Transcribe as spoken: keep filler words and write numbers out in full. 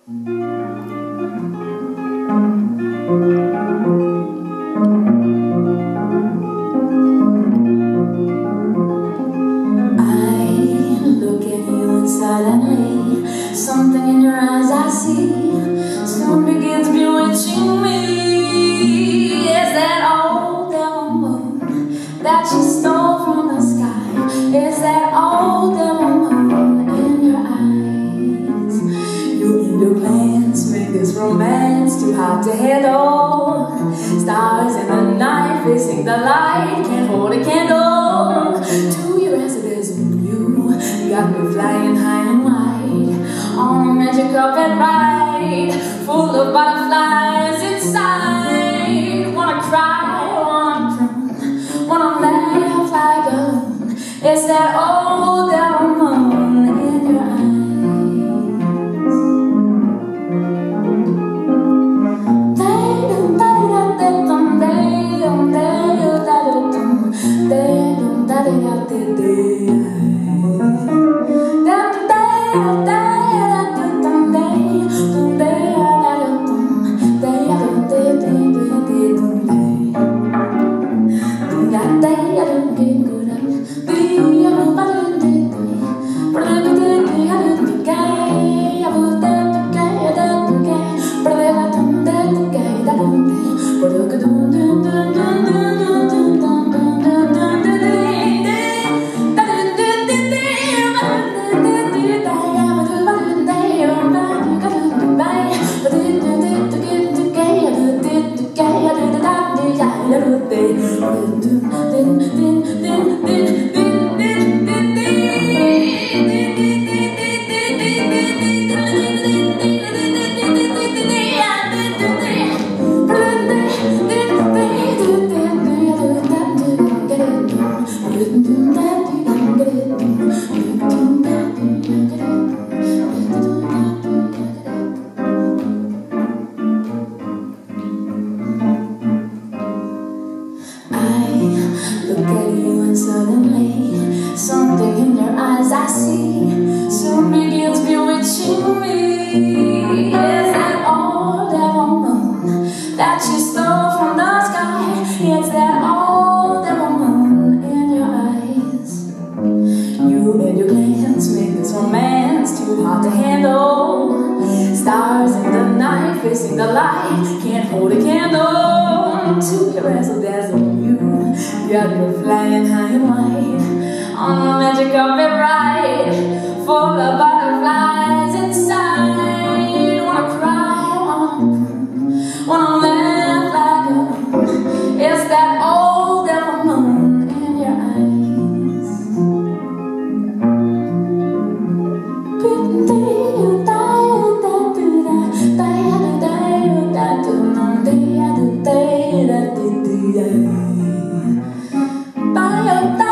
Suddenly, something in your eyes I see soon begins bewitching me. Is that old devil moon that you stole from the sky? Is that old devil moon in your eyes? You and your plans make this romance too hot to handle. Stars in the night facing the light can't hold a candle to your residence in you. You got me flying high and wide on a magic carpet ride full of butterflies inside. Wanna cry, wanna croon, wanna laugh like a loon. It's that old devil moon in your eyes. Look at you and suddenly something in your eyes I see soon begins bewitching me. Is that old devil moon that you stole from the sky? It's that old devil moon in your eyes. You and your plans make this romance too hard to handle. Stars in the night facing the light can't hold a candle to your razzle dazzle. You got me flying high and wide on a magic carpet ride full of butterflies inside. Wanna cry, wanna, wanna laugh like a loon. It's that old devil moon in your eyes. Bye.